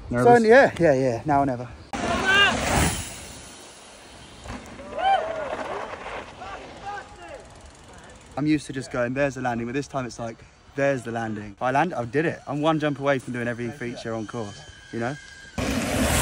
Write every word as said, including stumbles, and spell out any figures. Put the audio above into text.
Nervous? So, yeah, yeah, yeah, now or never. I'm used to just going, there's the landing, but this time it's like, there's the landing. I land, I did it. I'm one jump away from doing every feature on course, you know?